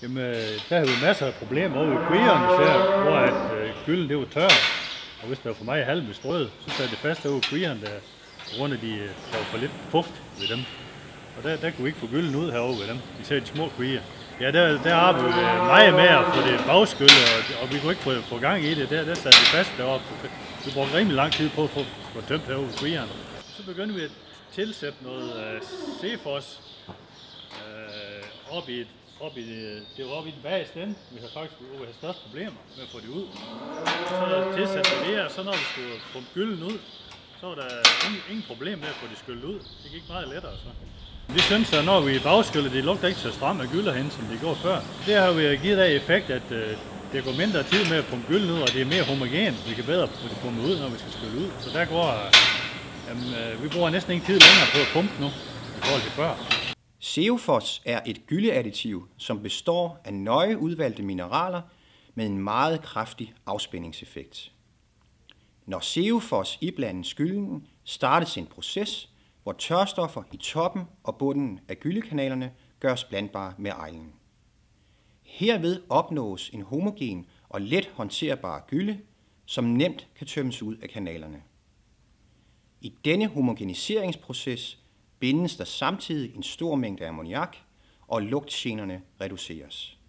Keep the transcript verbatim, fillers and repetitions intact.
Jamen, der har vi masser af problemer over i kvierne især, hvor at øh, gylden det var tør. Og hvis der var for meget halm i strøet, så sad det fast over i kvierne, der på grund af de, der var for lidt fugt ved dem. Og der, der kunne vi ikke få gylden ud herovre ved dem, især de små kvier. Ja, der, der arbejder vi meget med at få det bagskyllet, og, og vi kunne ikke få, få gang i det. Der, der sad det fast deroppe. Vi brugte rimelig lang tid på at få, få tømt herovre ved kvierne. Så begyndte vi at tilsætte noget uh, C-fos uh, op i et Op i, det var oppe i den bageste ende. Vi havde faktisk havde største problemer med at få det ud. Så tilsatte vi det, og så når vi skulle pumpe gylden ud, så var der ingen, ingen problem med at få det skyllet ud. Det gik meget lettere så. Vi synes, at når vi bagskylder, det lugter ikke så stramt af gylder hen, som det gjorde før. Det har vi givet af effekt, at uh, det går mindre tid med at pumpe gylden ud, og det er mere homogent. Vi kan bedre få det pumpet ud, når vi skal skylle ud. Så der går, uh, jamen, uh, vi bruger næsten ingen tid længere på at pumpe nu, i forhold til før. Ceofos er et gylleadditiv, som består af nøje udvalgte mineraler med en meget kraftig afspændingseffekt. Når Ceofos iblandes gylden, startes en proces, hvor tørstoffer i toppen og bunden af gyllekanalerne gøres blandbare med ejlen. Herved opnås en homogen og let håndterbar gylde, som nemt kan tømmes ud af kanalerne. I denne homogeniseringsproces bindes der samtidig en stor mængde ammoniak, og lugtgenerne reduceres.